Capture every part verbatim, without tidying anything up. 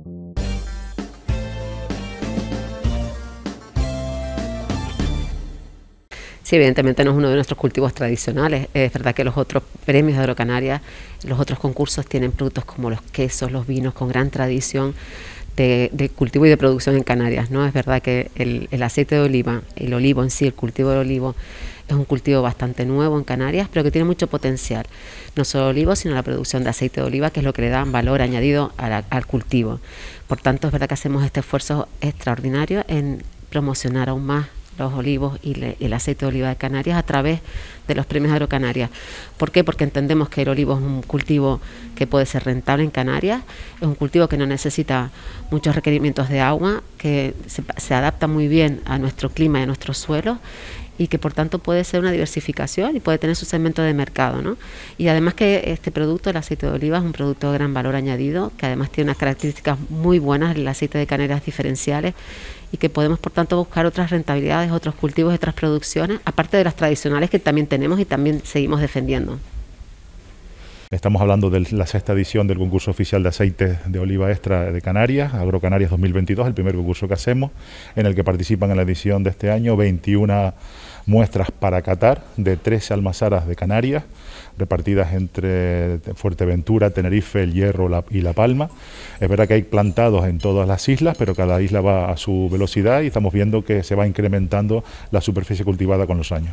Sí, evidentemente no es uno de nuestros cultivos tradicionales. Es verdad que los otros premios de Agrocanarias, los otros concursos tienen productos como los quesos, los vinos, con gran tradición de, de cultivo y de producción en Canarias, ¿no? Es verdad que el, el aceite de oliva, el olivo en sí, el cultivo del olivo, es un cultivo bastante nuevo en Canarias, pero que tiene mucho potencial. No solo olivo, sino la producción de aceite de oliva, que es lo que le da valor añadido a la, al cultivo. Por tanto, es verdad que hacemos este esfuerzo extraordinario en promocionar aún más los olivos y le, el aceite de oliva de Canarias a través de los premios Agrocanarias. ¿Por qué? Porque entendemos que el olivo es un cultivo que puede ser rentable en Canarias, es un cultivo que no necesita muchos requerimientos de agua, que se, se adapta muy bien a nuestro clima y a nuestros suelos, y que por tanto puede ser una diversificación y puede tener su segmento de mercado, ¿no? Y además que este producto, el aceite de oliva, es un producto de gran valor añadido, que además tiene unas características muy buenas, el aceite de Canarias diferenciales, y que podemos por tanto buscar otras rentabilidades, otros cultivos, otras producciones, aparte de las tradicionales que también tenemos y también seguimos defendiendo. Estamos hablando de la sexta edición del concurso oficial de aceite de oliva extra de Canarias, Agrocanarias dos mil veintidós, el primer concurso que hacemos, en el que participan en la edición de este año veintiuna muestras para catar de trece almazaras de Canarias, repartidas entre Fuerteventura, Tenerife, El Hierro la, y La Palma. Es verdad que hay plantados en todas las islas, pero cada isla va a su velocidad y estamos viendo que se va incrementando la superficie cultivada con los años.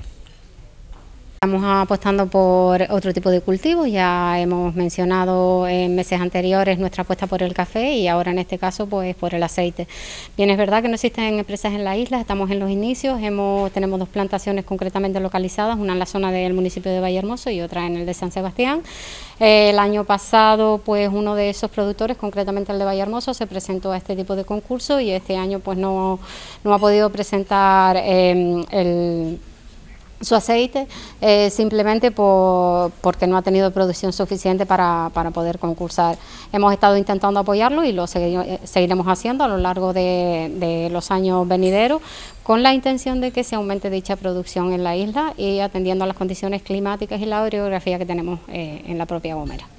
Estamos apostando por otro tipo de cultivos, ya hemos mencionado en meses anteriores nuestra apuesta por el café y ahora en este caso pues por el aceite. Bien, es verdad que no existen empresas en la isla, estamos en los inicios, hemos, tenemos dos plantaciones concretamente localizadas, una en la zona del municipio de Vallehermoso y otra en el de San Sebastián. Eh, el año pasado pues uno de esos productores, concretamente el de Vallehermoso, se presentó a este tipo de concurso y este año pues no, no ha podido presentar eh, el su aceite eh, simplemente por, porque no ha tenido producción suficiente para, para poder concursar. Hemos estado intentando apoyarlo y lo segui- seguiremos haciendo a lo largo de, de los años venideros con la intención de que se aumente dicha producción en la isla y atendiendo a las condiciones climáticas y la orografía que tenemos eh, en la propia Gomera.